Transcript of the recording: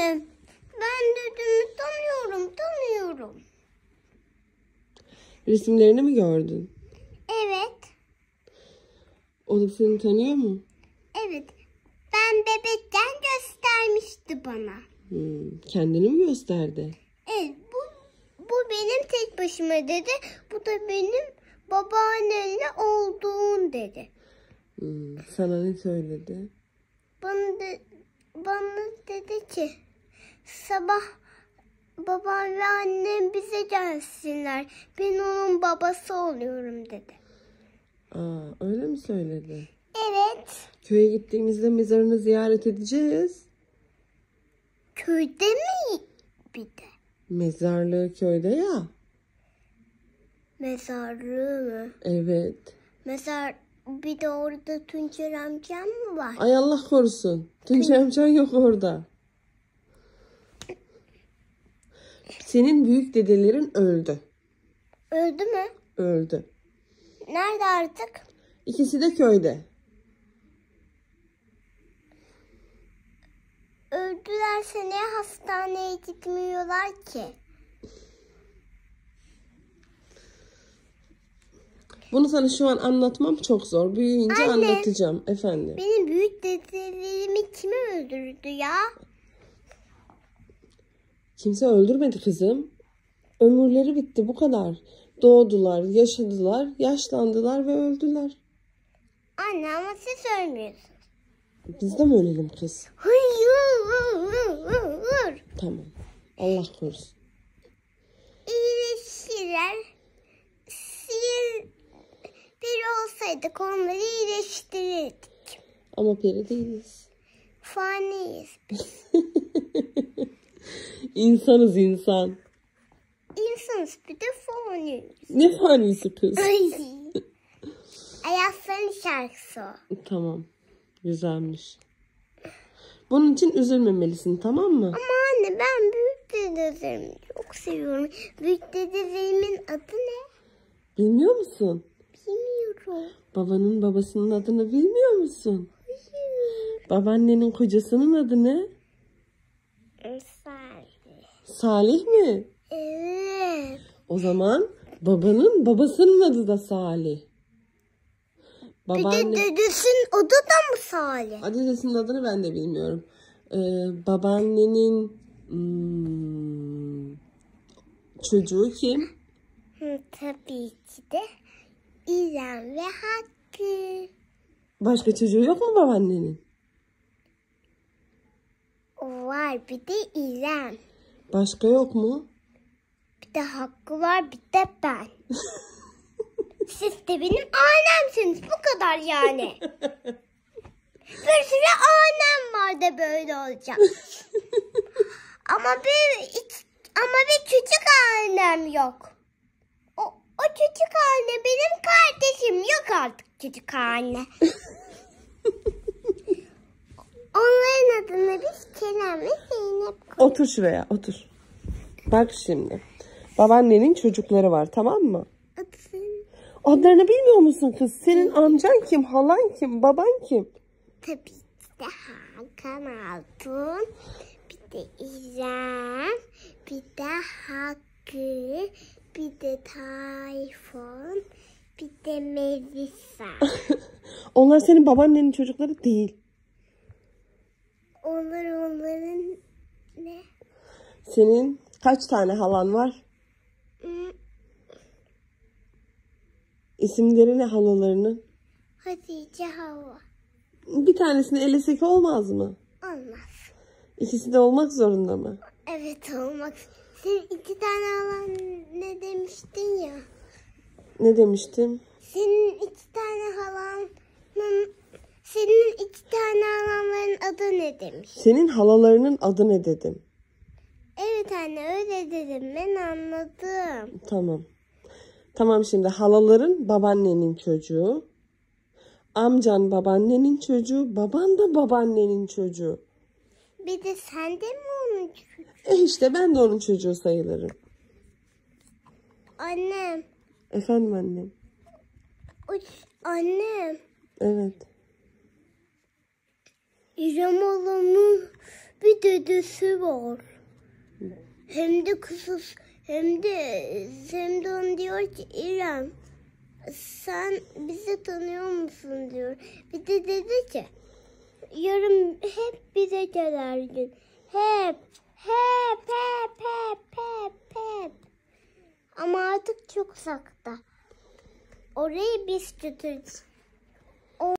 anne. Ben dedemi tanıyorum. Resimlerini mi gördün? Evet. O da seni tanıyor mu? Evet. Ben bebekken göstermişti bana. Kendini mi gösterdi? Evet. Bu benim tek başıma dedi. Bu da benim babaannemle olduğum dedi. Sana ne söyledi? Bana dedi ki sabah babam ve annem bize gelsinler. Ben onun babası oluyorum dedi. Öyle mi söyledi? Evet. Köye gittiğimizde mezarını ziyaret edeceğiz. Köyde mi bir de? Mezarlığı köyde ya. Mezarlığı mı? Evet. Mezar bir de orada Tuncer amcam mı var? Ay Allah korusun. Tuncer amcan yok orada. Senin büyük dedelerin öldü. Öldü mü? Öldü. Nerede artık? İkisi de köyde. Öldülerse niye hastaneye gitmiyorlar ki? Bunu sana şu an anlatmam çok zor. Büyüyünce Anne, anlatacağım efendim. Benim büyük dedelerimi kim öldürdü ya? Kimse öldürmedi kızım. Ömürleri bitti, bu kadar. Doğdular, yaşadılar, yaşlandılar ve öldüler. Anne ama siz ölmüyorsunuz. Biz de mi ölelim kız? Hayır. Tamam. Allah korusun. İyileşirler. Siz biri olsaydık onları iyileştirirdik. Ama peri değiliz. Faniyiz biz. İnsanız insan. İnsanız bir de faniyiz. Ne fanisi kız? Ayasların şarkısı o. Tamam. Güzelmiş. Bunun için üzülmemelisin, tamam mı? Ama anne ben büyük dedelerimi çok seviyorum. Büyük dedelerimin adı ne? Bilmiyor musun? Bilmiyorum. Babanın babasının adını bilmiyor musun? Hayır. Babaannenin kocasının adı ne? Salih. Salih mi? Evet. O zaman babanın babasının adı da Salih. Bir de dedesinin adı da mı Salih? Dedesinin adını ben de bilmiyorum. Babaannenin çocuğu kim? Tabii ki de İrem ve Hakkı. Başka çocuğu yok mu babaannenin? Var bir de İrem. Başka yok mu? Bir de Hakkı var bir de ben. Siz de benim annemsiniz. Bu kadar yani. Bir sürü annem var da böyle olacak. Ama bir küçük annem yok. O küçük anne benim kardeşim. Yok artık küçük anne. Onların adını biz Kerem ve Zeynep koyduk. Otur şuraya, otur. Bak şimdi. Babaannenin çocukları var, tamam mı? Adlarını bilmiyor musun kız? Senin amcan kim, halan kim, baban kim? Tabii ki de Hakan Altun, bir de İrem, bir de Hakkı, bir de Tayfun, bir de Melisa. Onlar senin babaannenin çocukları değil. Onların ne? Senin kaç tane halan var? İsimleri ne halalarının? Hatice, Hava. Bir tanesini elesek olmaz mı? Olmaz. İkisi de olmak zorunda mı? Evet olmaz. Sen 2 tane halan ne demiştin ya? Ne demiştim? Senin 2 tane halanların adı ne demiş? Senin halalarının adı ne dedim? Evet anne öyle dedim, ben anladım. Tamam. Tamam, şimdi halaların babaannenin çocuğu. Amcan babaannenin çocuğu. Baban da babaannenin çocuğu. Bir de sen de mi onun çocuğu? İşte ben de onun çocuğu sayılırım. Annem. Efendim annem. Annem. Evet. İrem halamın bir bir dedesi var. Hem de kızız. Hem de onu diyor ki İrem, sen bizi tanıyor musun diyor. Bir de dedi ki yarın hep bize gel her gün. Hep. Ama artık çok uzakta. Orayı biz tutacağız.